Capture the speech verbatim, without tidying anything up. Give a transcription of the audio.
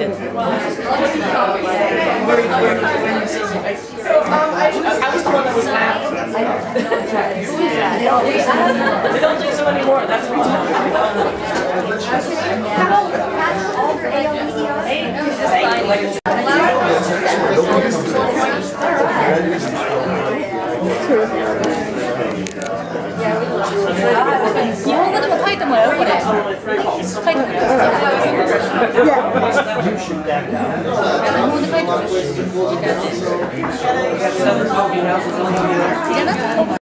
てんの？日本語でも書いてもらうこれ。書いてもらう。日本語で書いてもらう。